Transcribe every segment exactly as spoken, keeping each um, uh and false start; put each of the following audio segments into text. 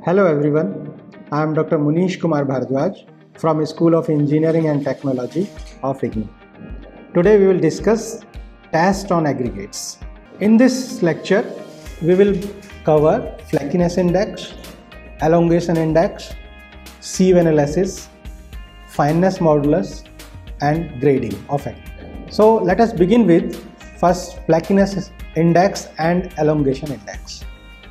Hello everyone, I am Doctor Munish Kumar Bharadwaj from School of Engineering and Technology of I G N O. Today we will discuss test on aggregates. In this lecture, we will cover flakiness index, elongation index, sieve analysis, fineness modulus and grading of aggregate. So let us begin with first flakiness index and elongation index.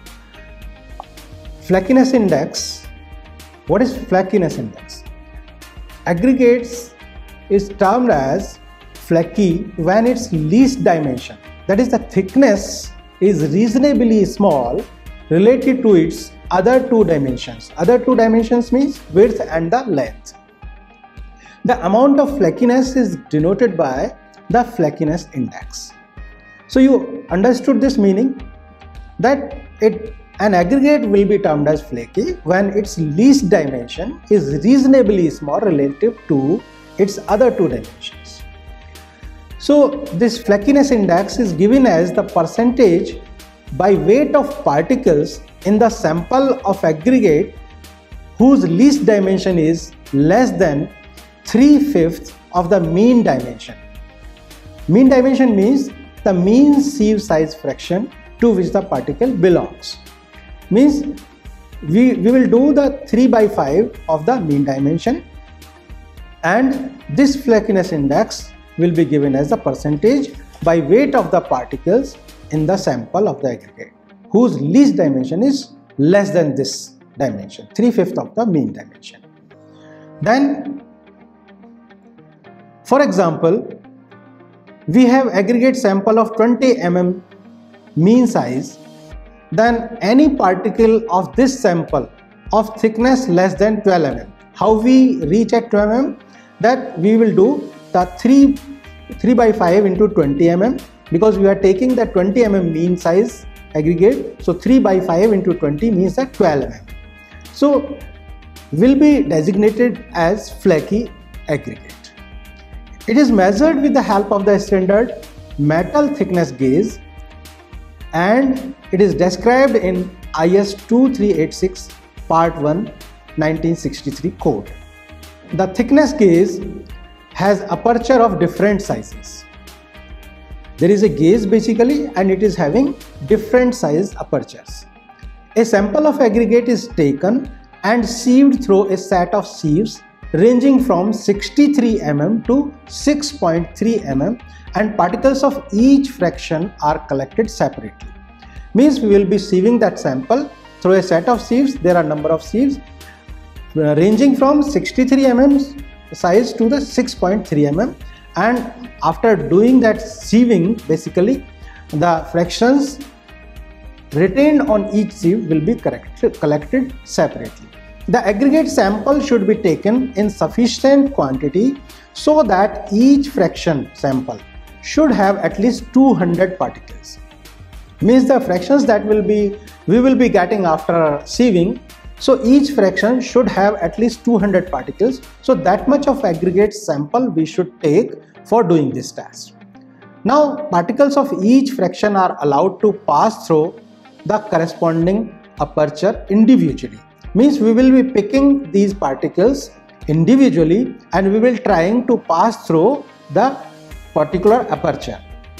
Flakiness index. What is flakiness index? Aggregates is termed as flaky when its least dimension, that is the thickness, is reasonably small related to its other two dimensions. Other two dimensions means width and the length. The amount of flakiness is denoted by the flakiness index. So you understood this meaning that it an aggregate will be termed as flaky when its least dimension is reasonably small relative to its other two dimensions. So this flakiness index is given as the percentage by weight of particles in the sample of aggregate whose least dimension is less than three fifths of the mean dimension. Mean dimension means the mean sieve size fraction to which the particle belongs. Means we, we will do the three by five of the mean dimension, and this flakiness index will be given as the percentage by weight of the particles in the sample of the aggregate whose least dimension is less than this dimension, three fifths of the mean dimension. Then, for example, we have aggregate sample of twenty millimeters mean size. Then any particle of this sample of thickness less than twelve millimeters. How we reach at twelve millimeters? That we will do the three, three by five into twenty millimeters, because we are taking the twenty millimeter mean size aggregate. So three by five into twenty means that twelve millimeters. So will be designated as flaky aggregate. It is measured with the help of the standard metal thickness gauge, and it is described in I S two three eight six part one nineteen sixty-three code. The thickness gauge has aperture of different sizes. There is a gauge basically, and it is having different size apertures. A sample of aggregate is taken and sieved through a set of sieves ranging from sixty-three millimeters to six point three millimeters, and particles of each fraction are collected separately. Means we will be sieving that sample through a set of sieves. There are number of sieves uh, ranging from sixty-three millimeters size to the six point three millimeters, and after doing that sieving, basically the fractions retained on each sieve will be corrected, collected separately. The aggregate sample should be taken in sufficient quantity so that each fraction sample should have at least two hundred particles. Means the fractions that will be we will be getting after sieving, so each fraction should have at least two hundred particles. So that much of aggregate sample we should take for doing this test. Now particles of each fraction are allowed to pass through the corresponding aperture individually. Means we will be picking these particles individually and we will trying to pass through the particular aperture.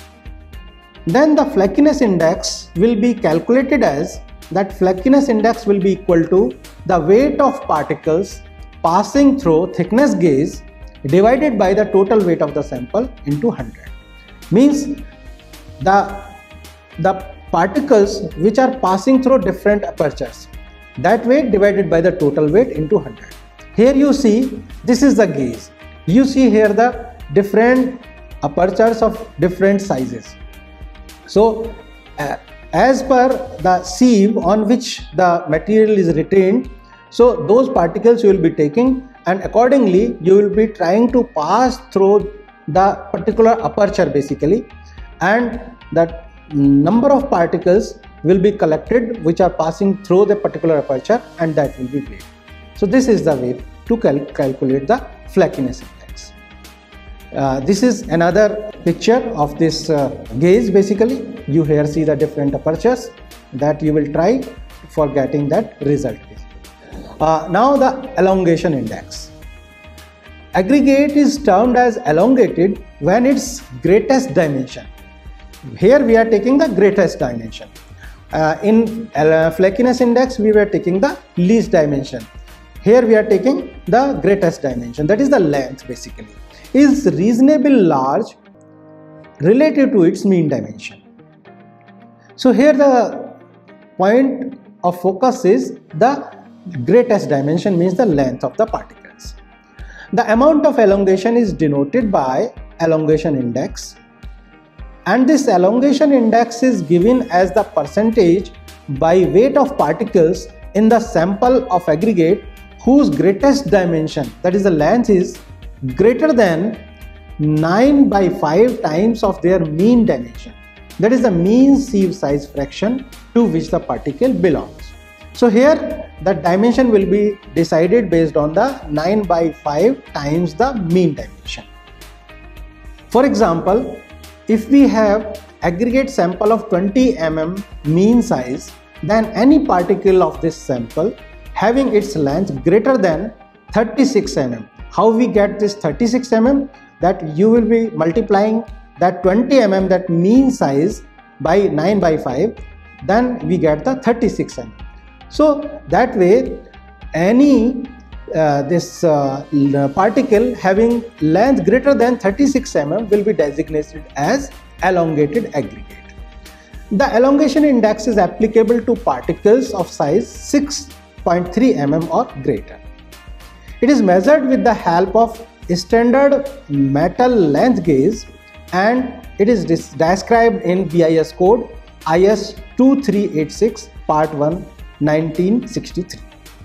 Then the flakiness index will be calculated as that flakiness index will be equal to the weight of particles passing through thickness gauge divided by the total weight of the sample into one hundred. Means the, the particles which are passing through different apertures, that weight divided by the total weight into one hundred. Here you see this is the gauge. You see here the different apertures of different sizes. So uh, as per the sieve on which the material is retained, so those particles you will be taking, and accordingly you will be trying to pass through the particular aperture basically, and that number of particles will be collected which are passing through the particular aperture, and that will be weighed. So this is the way to cal calculate the flakiness index. Uh, this is another picture of this uh, gauge basically. You here see the different apertures that you will try for getting that result. Uh, now the elongation index. Aggregate is termed as elongated when its greatest dimension. Here we are taking the greatest dimension. Uh, in uh, flakiness index we were taking the least dimension. Here we are taking the greatest dimension, that is the length basically, is reasonably large relative to its mean dimension. So here the point of focus is the greatest dimension, means the length of the particles. The amount of elongation is denoted by elongation index, and this elongation index is given as the percentage by weight of particles in the sample of aggregate whose greatest dimension, that is the length, is greater than nine by five times of their mean dimension, that is the mean sieve size fraction to which the particle belongs. So here the dimension will be decided based on the nine by five times the mean dimension. For example, if we have aggregate sample of twenty millimeters mean size, then any particle of this sample having its length greater than thirty-six millimeters. How we get this thirty-six millimeters? That you will be multiplying that twenty millimeters, that mean size, by nine by five, then we get the thirty-six millimeters. So that way any uh, this uh, particle having length greater than thirty-six millimeters will be designated as elongated aggregate. The elongation index is applicable to particles of size six point three millimeters or greater. It is measured with the help of standard metal length gauge, and it is described in B I S code I S two three eight six part one nineteen sixty-three.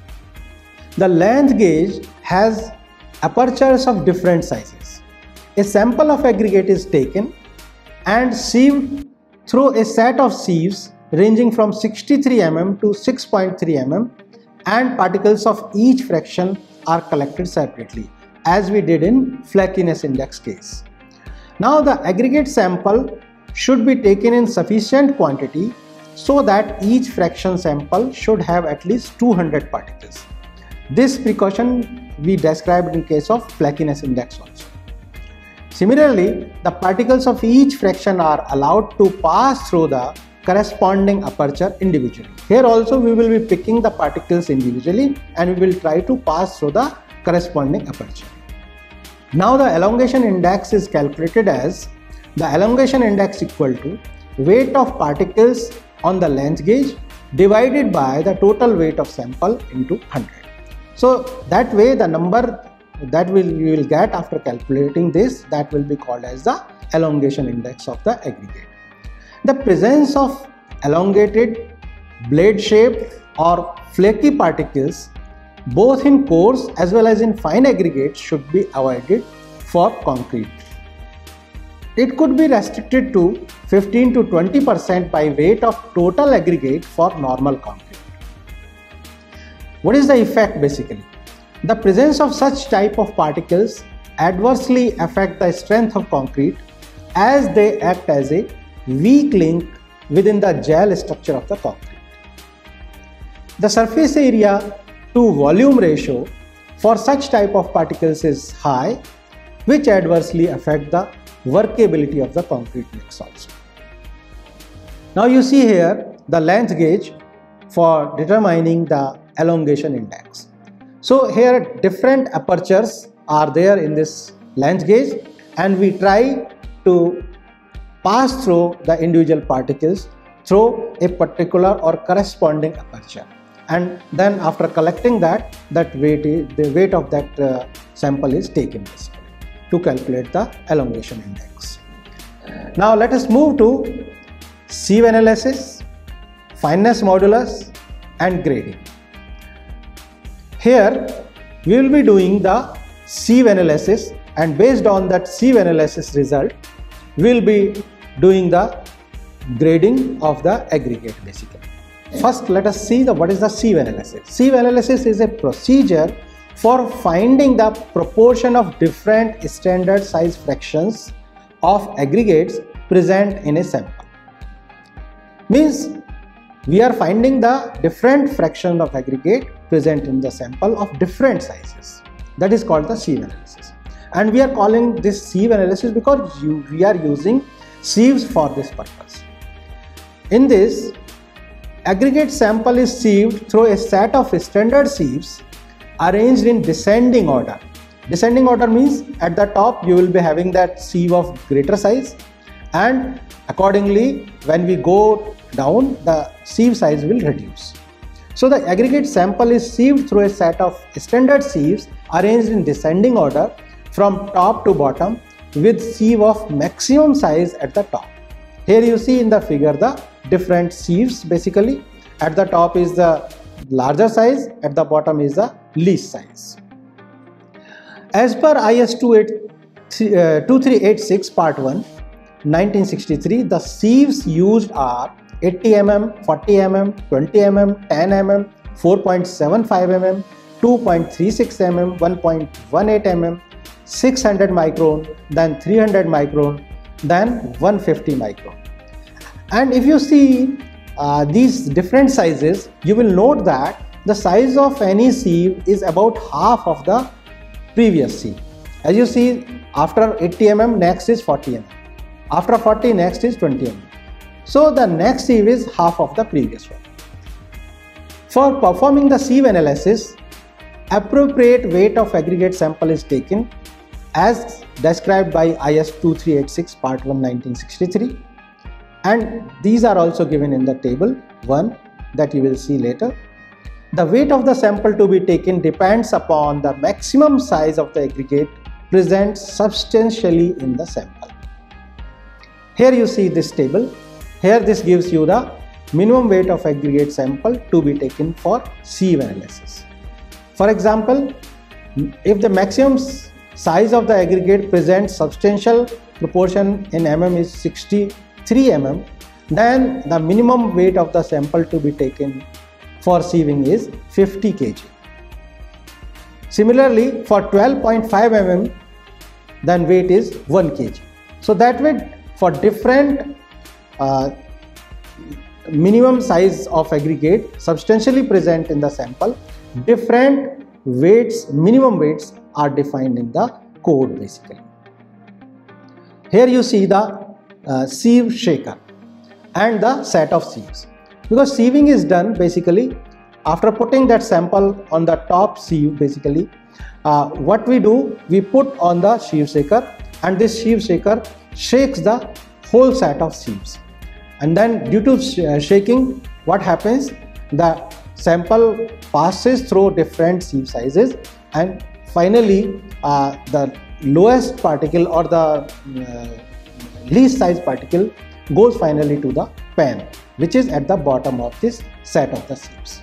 The length gauge has apertures of different sizes. A sample of aggregate is taken and sieved through a set of sieves ranging from sixty-three millimeters to six point three millimeters, and particles of each fraction are collected separately, as we did in flakiness index case. Now the aggregate sample should be taken in sufficient quantity so that each fraction sample should have at least two hundred particles. This precaution we described in case of flakiness index also. Similarly, the particles of each fraction are allowed to pass through the corresponding aperture individually. Here also we will be picking the particles individually and we will try to pass through the corresponding aperture. Now the elongation index is calculated as the elongation index equal to weight of particles on the length gauge divided by the total weight of sample into one hundred. So that way the number that will you will get after calculating this, that will be called as the elongation index of the aggregate. The presence of elongated, blade shaped or flaky particles both in coarse as well as in fine aggregates should be avoided for concrete. It could be restricted to fifteen to twenty percent by weight of total aggregate for normal concrete. What is the effect basically? The presence of such type of particles adversely affect the strength of concrete as they act as a weak link within the gel structure of the concrete. The surface area to volume ratio for such type of particles is high, which adversely affect the workability of the concrete mix also. Now you see here the length gauge for determining the elongation index. So here different apertures are there in this length gauge, and we try to pass through the individual particles through a particular or corresponding aperture, and then after collecting that, that weight is, the weight of that uh, sample is taken basically to calculate the elongation index. Now let us move to sieve analysis, fineness modulus and grading. Here we will be doing the sieve analysis, and based on that sieve analysis result we will be doing the grading of the aggregate basically. First let us see the what is the sieve analysis. Sieve analysis is a procedure for finding the proportion of different standard size fractions of aggregates present in a sample. Means we are finding the different fractions of aggregate present in the sample of different sizes. That is called the sieve analysis. And we are calling this sieve analysis because you, we are using sieves for this purpose. In this, aggregate sample is sieved through a set of standard sieves arranged in descending order. Descending order means at the top you will be having that sieve of greater size, and accordingly when we go down the sieve size will reduce. So the aggregate sample is sieved through a set of standard sieves arranged in descending order from top to bottom with sieve of maximum size at the top. Here you see in the figure the different sieves. Basically at the top is the larger size, at the bottom is the least size. As per I S two three eight six part one nineteen sixty-three, the sieves used are eighty millimeter, forty millimeter, twenty millimeter, ten millimeter, four point seven five millimeter, two point three six millimeter, one point one eight millimeter, six hundred micron, then three hundred micron, then one hundred fifty micron. And if you see uh, these different sizes, you will note that the size of any sieve is about half of the previous sieve. As you see, after eighty millimeter, next is forty millimeter. After forty, next is twenty millimeter. So the next sieve is half of the previous one. For performing the sieve analysis, appropriate weight of aggregate sample is taken as described by I S two three eight six part one nineteen sixty-three, and these are also given in the table one that you will see later. The weight of the sample to be taken depends upon the maximum size of the aggregate present substantially in the sample. Here you see this table. Here this gives you the minimum weight of aggregate sample to be taken for sieve analysis. For example, if the maximum size of the aggregate presents substantial proportion in mm is sixty-three millimeters, then the minimum weight of the sample to be taken for sieving is fifty kilograms. Similarly, for twelve point five millimeters, then weight is one kilogram. So that way, for different uh, minimum size of aggregate substantially present in the sample, different weights, minimum weights are defined in the code basically. Here you see the uh, sieve shaker and the set of sieves. Because sieving is done basically after putting that sample on the top sieve, basically uh, what we do, we put on the sieve shaker, and this sieve shaker shakes the whole set of sieves. And then due to sh uh, shaking, what happens, the sample passes through different sieve sizes, and finally uh, the lowest particle or the uh, least size particle goes finally to the pan, which is at the bottom of this set of the sieves.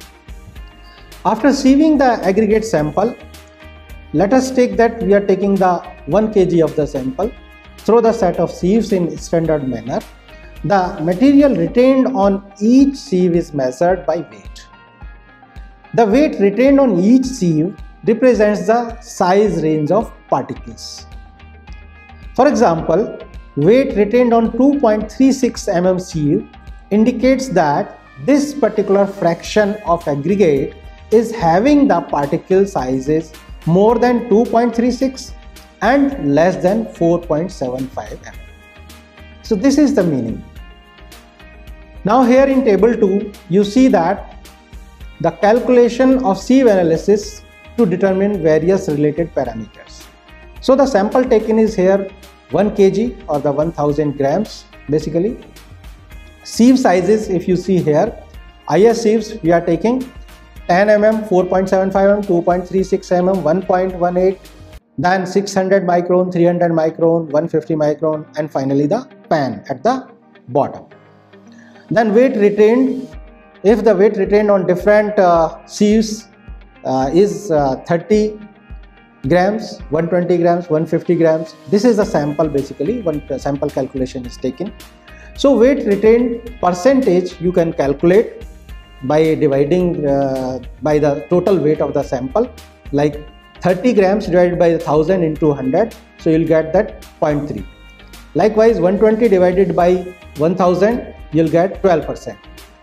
After sieving the aggregate sample, let us take that we are taking the one kilogram of the sample through the set of sieves in standard manner. The material retained on each sieve is measured by weight. The weight retained on each sieve represents the size range of particles. For example, weight retained on two point three six millimeter sieve indicates that this particular fraction of aggregate is having the particle sizes more than two point three six and less than four point seven five millimeters. So this is the meaning. Now here in table two, you see that the calculation of sieve analysis to determine various related parameters. So the sample taken is here one kilogram or the one thousand grams basically. Sieve sizes, if you see here, I S sieves we are taking ten millimeter, four point seven five millimeter, two point three six millimeter, one point one eight, then six hundred micron, three hundred micron, one hundred fifty micron, and finally the pan at the bottom. Then weight retained, if the weight retained on different uh, sieves uh, is uh, thirty grams, one hundred twenty grams, one hundred fifty grams, this is the sample basically, one sample calculation is taken. So weight retained percentage you can calculate by dividing uh, by the total weight of the sample, like thirty grams divided by one thousand into one hundred, so you will get that zero point three. Likewise, one hundred twenty divided by one thousand, you will get twelve percent.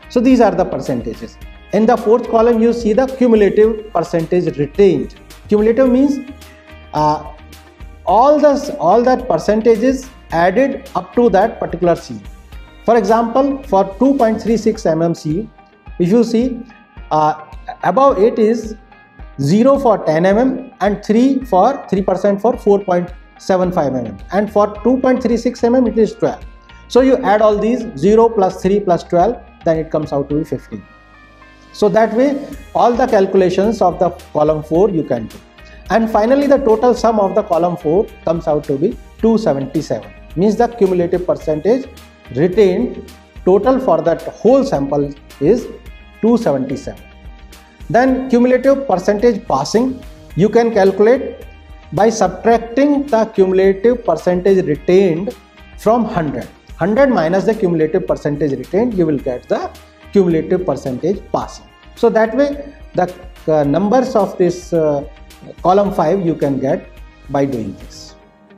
So these are the percentages. In the fourth column, you see the cumulative percentage retained. Cumulative means uh, all the all that percentages added up to that particular sieve. For example, for two point three six millimeter sieve, if you see uh, above it is zero for ten millimeter and three for three percent for four point seven five millimeter, and for two point three six millimeter it is twelve. So you add all these, zero plus three plus twelve, then it comes out to be fifteen. So that way all the calculations of the column four you can do. And finally the total sum of the column four comes out to be two hundred seventy-seven, means the cumulative percentage retained total for that whole sample is two hundred seventy-seven. Then cumulative percentage passing you can calculate by subtracting the cumulative percentage retained from one hundred. one hundred minus the cumulative percentage retained, you will get the cumulative percentage passing. So that way the uh, numbers of this uh, column five you can get by doing this.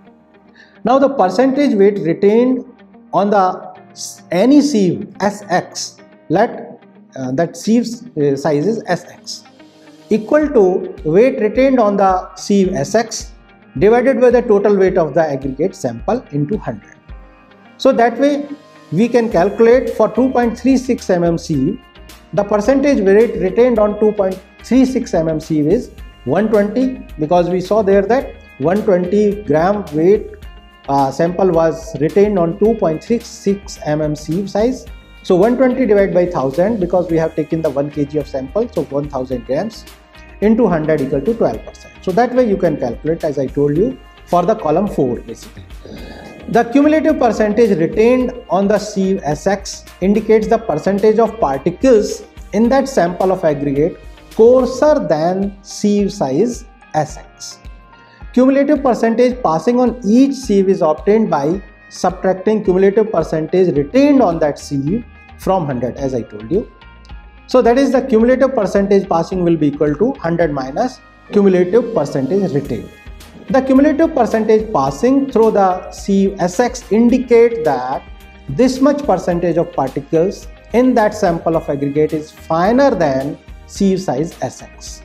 Now the percentage weight retained on the any sieve S X, let uh, that sieve's uh, size is S X, equal to weight retained on the sieve S X divided by the total weight of the aggregate sample into one hundred. So that way we can calculate for two point three six millimeter sieve, the percentage weight retained on two point three six millimeter sieve is one hundred twenty, because we saw there that one hundred twenty gram weight uh, sample was retained on two point three six millimeter sieve size. So one hundred twenty divided by one thousand, because we have taken the one kilogram of sample, so one thousand grams into one hundred equal to twelve percent. So that way you can calculate, as I told you, for the column four basically. The cumulative percentage retained on the sieve S X indicates the percentage of particles in that sample of aggregate coarser than sieve size S X. Cumulative percentage passing on each sieve is obtained by subtracting cumulative percentage retained on that sieve from one hundred, as I told you. So that is the cumulative percentage passing will be equal to one hundred minus cumulative percentage retained. The cumulative percentage passing through the sieve S X indicate that this much percentage of particles in that sample of aggregate is finer than sieve size S X.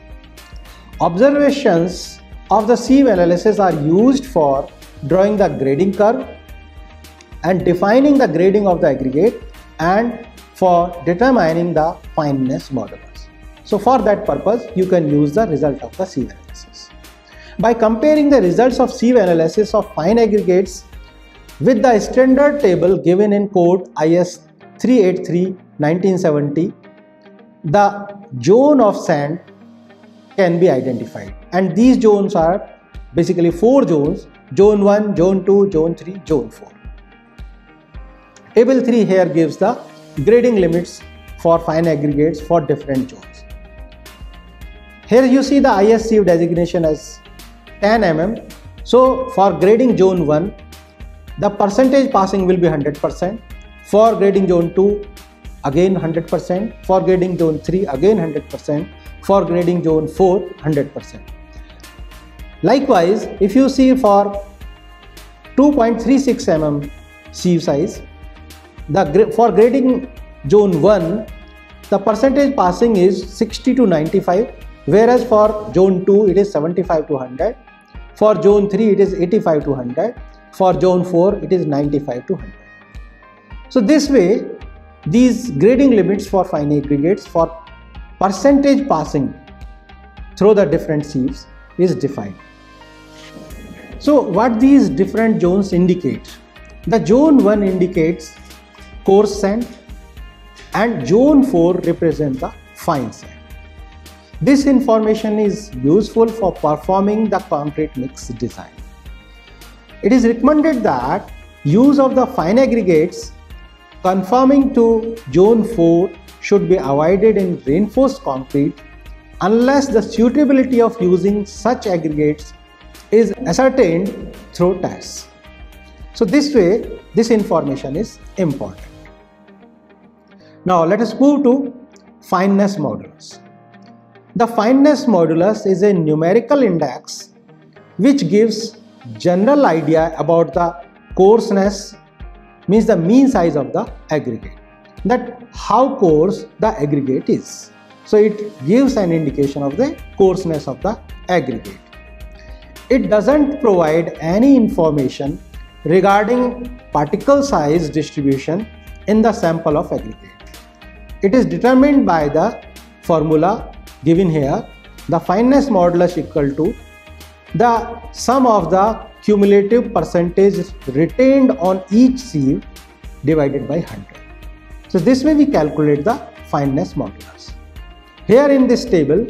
Observations of the sieve analysis are used for drawing the grading curve and defining the grading of the aggregate and for determining the fineness modulus. So for that purpose you can use the result of the sieve analysis. By comparing the results of sieve analysis of fine aggregates with the standard table given in code I S three eighty-three nineteen seventy, the zone of sand can be identified, and these zones are basically four zones: zone one, zone two, zone three, zone four. Table three here gives the grading limits for fine aggregates for different zones. Here you see the I S sieve designation as ten millimeter. So for grading zone one, the percentage passing will be one hundred percent. For grading zone two, again one hundred percent. For grading zone three, again one hundred percent. For grading zone four, one hundred percent. Likewise, if you see for two point three six millimeter sieve size, the for grading zone one, the percentage passing is sixty to ninety-five, whereas for zone two it is seventy-five to one hundred. For zone three it is eighty-five to one hundred. For zone four it is ninety-five to one hundred. So this way these grading limits for fine aggregates for percentage passing through the different sieves is defined. So what these different zones indicate? The zone one indicates coarse sand and zone four represents the fine sand. This information is useful for performing the concrete mix design. It is recommended that use of the fine aggregates conforming to zone four should be avoided in reinforced concrete unless the suitability of using such aggregates is ascertained through tests. So this way this information is important. Now let us move to fineness modulus. The fineness modulus is a numerical index which gives general idea about the coarseness, means the mean size of the aggregate. that how coarse the aggregate is. So it gives an indication of the coarseness of the aggregate. It doesn't provide any information regarding particle size distribution in the sample of aggregate. It is determined by the formula given here. The fineness modulus equal to the sum of the cumulative percentage retained on each sieve divided by one hundred. So this way we calculate the fineness modulus. Here in this table,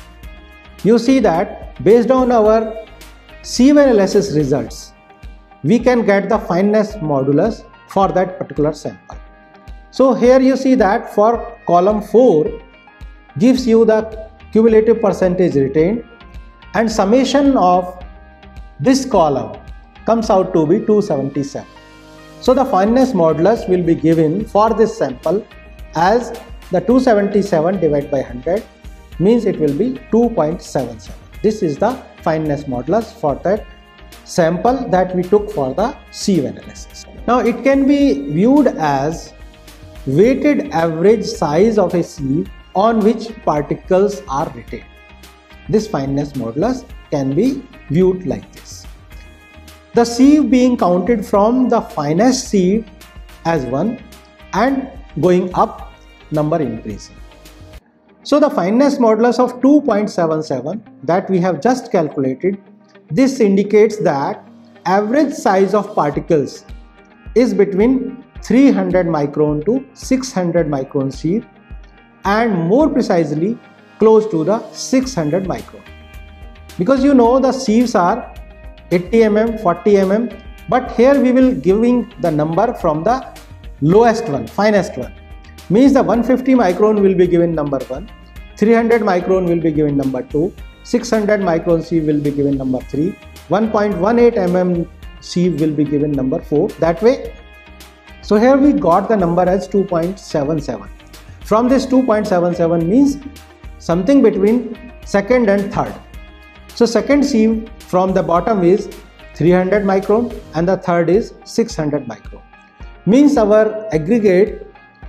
you see that based on our sieve analysis results, we can get the fineness modulus for that particular sample. So here you see that for column four gives you the cumulative percentage retained, and summation of this column comes out to be two hundred seventy-seven. So the fineness modulus will be given for this sample as the two hundred seventy-seven divided by one hundred, means it will be two point seven seven. This is the fineness modulus for that sample that we took for the sieve analysis. Now it can be viewed as weighted average size of a sieve on which particles are retained. This fineness modulus can be viewed like this. The sieve being counted from the finest sieve as one and going up, number increasing. So the fineness modulus of two point seven seven that we have just calculated, this indicates that average size of particles is between three hundred micron to six hundred micron sieve, and more precisely close to the six hundred micron. Because you know the sieves are eighty millimeters, forty millimeters, but here we will giving the number from the lowest one, finest one. Means the one hundred fifty micron will be given number one, three hundred micron will be given number two, six hundred micron sieve will be given number three, one point one eight millimeter sieve will be given number four. That way. So here we got the number as two point seven seven. From this two point seven seven means something between second and third. So second sieve from the bottom is three hundred micron and the third is six hundred micron. Means our aggregate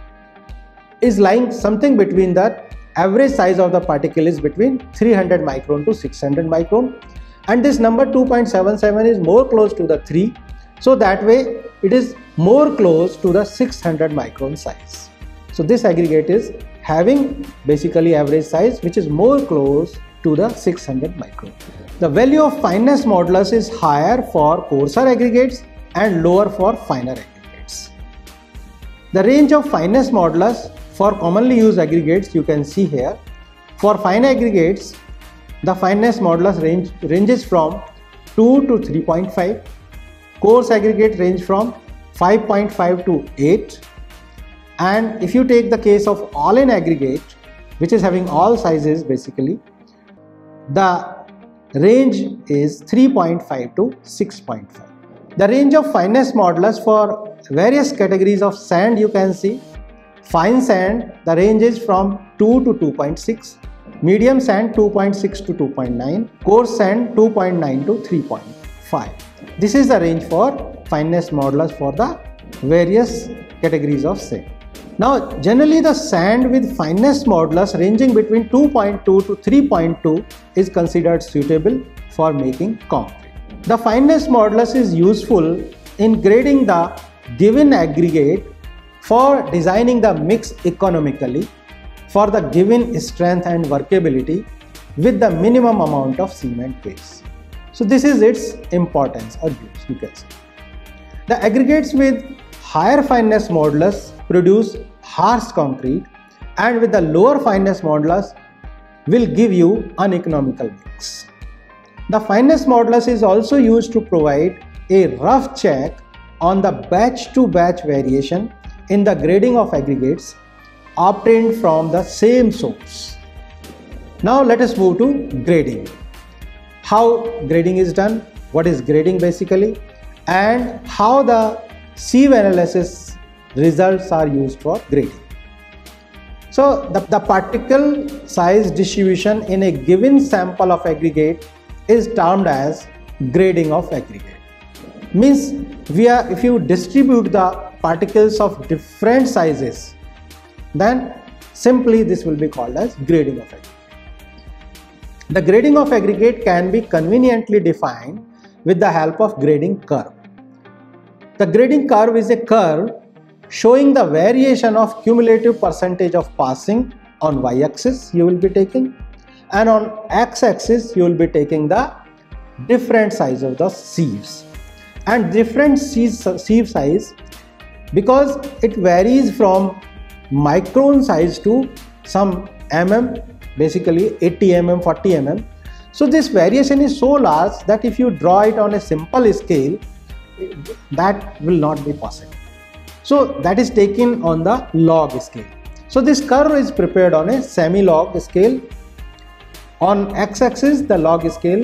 is lying something between that. Average size of the particle is between three hundred micron to six hundred micron, and this number two point seven seven is more close to the three. So that way it is more close to the six hundred micron size. So this aggregate is having basically average size which is more close to the six hundred micron. The value of fineness modulus is higher for coarser aggregates and lower for finer aggregates. The range of fineness modulus for commonly used aggregates you can see here. For fine aggregates, the fineness modulus range ranges from two to three point five. Coarse aggregate range from five point five to eight, and if you take the case of all-in aggregate, which is having all sizes basically, the range is three point five to six point five. The range of fineness modulus for various categories of sand you can see. Fine sand, the range is from two to two point six, medium sand two point six to two point nine, coarse sand two point nine to three point five. This is the range for fineness modulus for the various categories of sand. Now generally the sand with fineness modulus ranging between two point two to three point two is considered suitable for making concrete. The fineness modulus is useful in grading the given aggregate for designing the mix economically for the given strength and workability with the minimum amount of cement base. So this is its importance or use, you can say. The aggregates with higher fineness modulus produce harsh concrete, and with the lower fineness modulus will give you uneconomical mix. The fineness modulus is also used to provide a rough check on the batch to batch variation in the grading of aggregates obtained from the same source. Now let us move to grading. How grading is done, what is grading basically, and how the sieve analysis results are used for grading. So the, the particle size distribution in a given sample of aggregate is termed as grading of aggregate. Means we are, if you distribute the particles of different sizes then simply this will be called as grading of aggregate. The grading of aggregate can be conveniently defined with the help of grading curve. The grading curve is a curve showing the variation of cumulative percentage of passing on y-axis you will be taking, and on x-axis you will be taking the different size of the sieves. And different sieve size, because it varies from micron size to some mm, basically eighty millimeters, forty millimeters. So this variation is so large that if you draw it on a simple scale, that will not be possible. So that is taken on the log scale. So this curve is prepared on a semi-log scale. On x-axis, the log scale,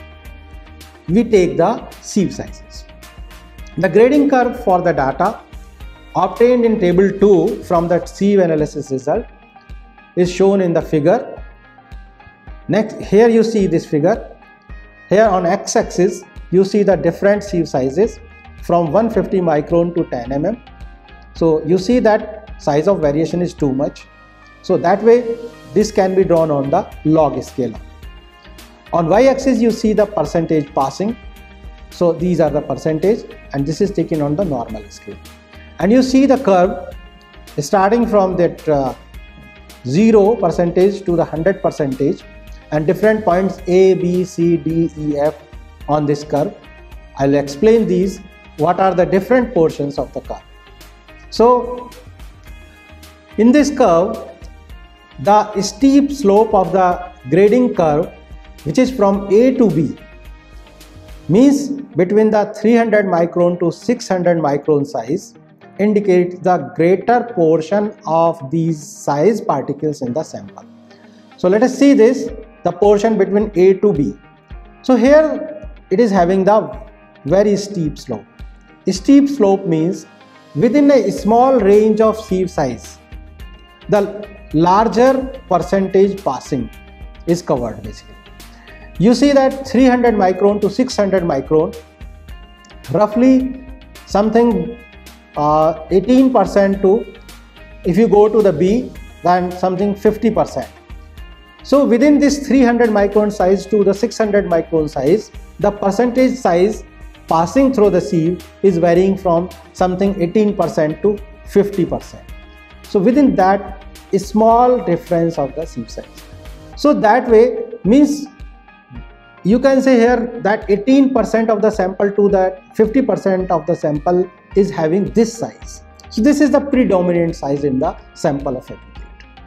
we take the sieve sizes. The grading curve for the data obtained in table two from the sieve analysis result is shown in the figure. Next, here you see this figure. Here on x-axis, you see the different sieve sizes from one hundred fifty micron to ten millimeters. So you see that size of variation is too much. So that way this can be drawn on the log scale. On y-axis you see the percentage passing. So these are the percentage, and this is taken on the normal scale. And you see the curve starting from that uh, zero percentage to the one hundred percentage, and different points A, B, C, D, E, F on this curve. I'll explain these, what are the different portions of the curve. So in this curve, the steep slope of the grading curve, which is from A to B, means between the three hundred micron to six hundred micron size, indicates the greater portion of these size particles in the sample. So let us see this, the portion between A to B. So here it is having the very steep slope. Steep slope means within a small range of sieve size, the larger percentage passing is covered basically. You see that three hundred micron to six hundred micron, roughly something uh, eighteen percent to, if you go to the B, then something fifty percent. So within this three hundred micron size to the six hundred micron size, the percentage size passing through the sieve is varying from something eighteen percent to fifty percent. So within that, a small difference of the sieve size. So that way means you can say here that eighteen percent of the sample to that fifty percent of the sample is having this size. So this is the predominant size in the sample of aggregate.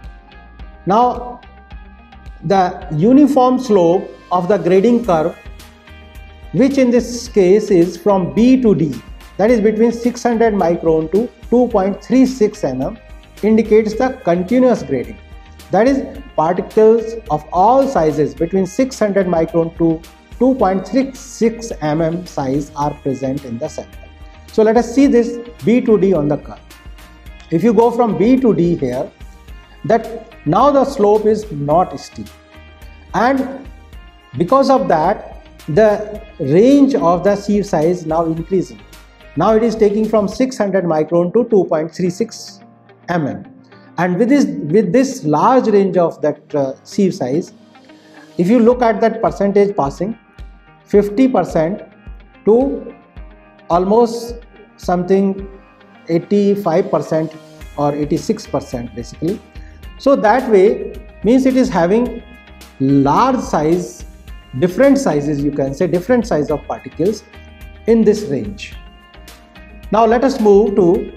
Now the uniform slope of the grading curve, which in this case is from B to D, that is between six hundred micron to two point three six millimeters, indicates the continuous grading. That is, particles of all sizes between six hundred micron to two point three six millimeters size are present in the sample. So let us see this B to D on the curve. If you go from B to D here, that now the slope is not steep, and because of that the range of the sieve size now increasing. Now it is taking from six hundred micron to two point three six millimeters. And with this, with this large range of that uh, sieve size, if you look at that percentage passing, fifty percent to almost something eighty-five percent or eighty-six percent basically. So that way means it is having large size, different sizes, you can say different size of particles in this range. Now let us move to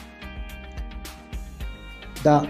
the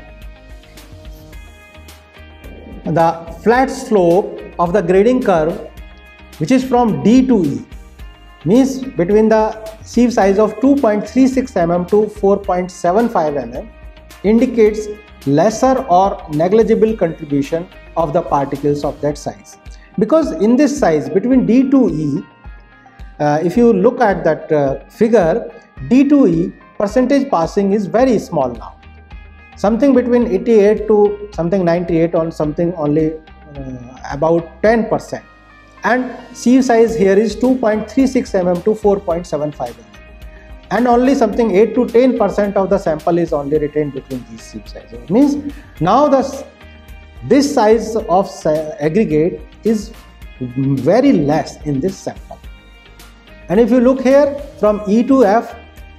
the flat slope of the grading curve, which is from D to E, means between the sieve size of two point three six millimeters to four point seven five millimeters, indicates lesser or negligible contribution of the particles of that size. Because in this size between D to E, uh, if you look at that uh, figure, D to E percentage passing is very small now. Something between eighty-eight to something ninety-eight on something only uh, about ten percent, and sieve size here is two point three six millimeters to four point seven five millimeters. and only something eight to ten percent of the sample is only retained between these sieve sizes. Means now the this size of aggregate is very less in this sample. And if you look here from E to F,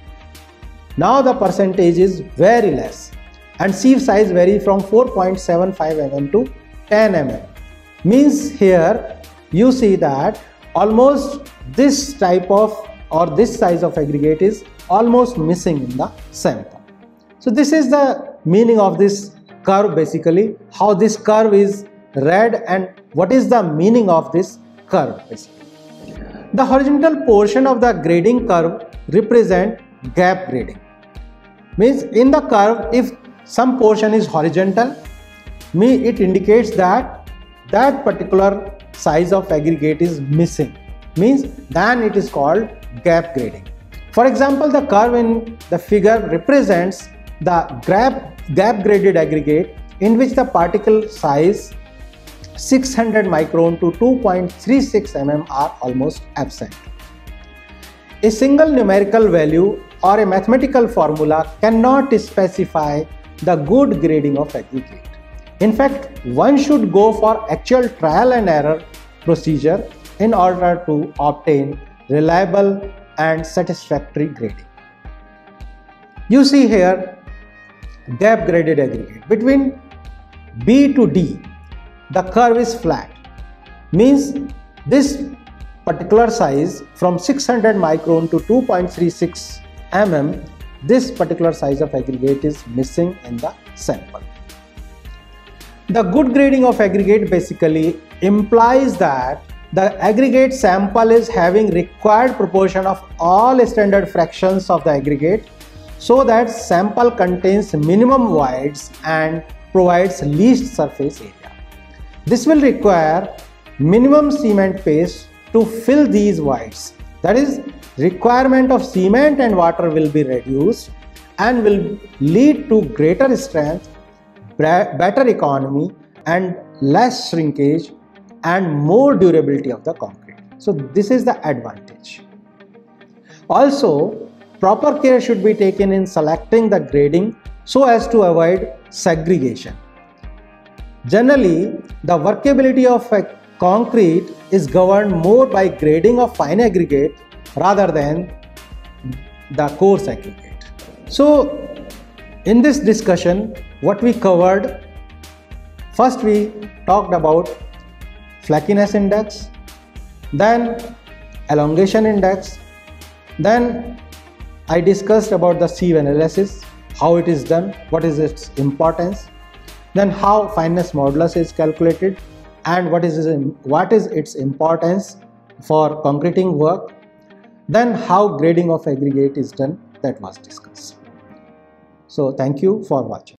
now the percentage is very less, and sieve size vary from four point seven five millimeters to ten millimeters. Means here you see that almost this type of or this size of aggregate is almost missing in the sample. So this is the meaning of this curve, basically how this curve is read and what is the meaning of this curve basically. The horizontal portion of the grading curve represent gap grading. Means in the curve, if some portion is horizontal, me it indicates that that particular size of aggregate is missing. Means then it is called gap grading. For example, the curve in the figure represents the gap, gap graded aggregate in which the particle size six hundred micron to two point three six millimeters are almost absent. A single numerical value or a mathematical formula cannot specify the good grading of aggregate. In fact, one should go for actual trial and error procedure in order to obtain reliable and satisfactory grading. You see here gap graded aggregate. Between B to D, the curve is flat. Means this particular size from six hundred micron to two point three six millimeters, this particular size of aggregate is missing in the sample. The good grading of aggregate basically implies that the aggregate sample is having required proportion of all standard fractions of the aggregate, so that sample contains minimum voids and provides least surface area. This will require minimum cement paste to fill these voids. That is, requirement of cement and water will be reduced and will lead to greater strength, better economy and less shrinkage and more durability of the concrete. So this is the advantage. Also, proper care should be taken in selecting the grading so as to avoid segregation. Generally, the workability of a concrete is governed more by grading of fine aggregate rather than the coarse aggregate. So in this discussion, what we covered, first we talked about flakiness index, then elongation index, then I discussed about the sieve analysis, how it is done, what is its importance, then how fineness modulus is calculated and what is its, what is its importance for concreting work, then how grading of aggregate is done, that was discussed. So thank you for watching.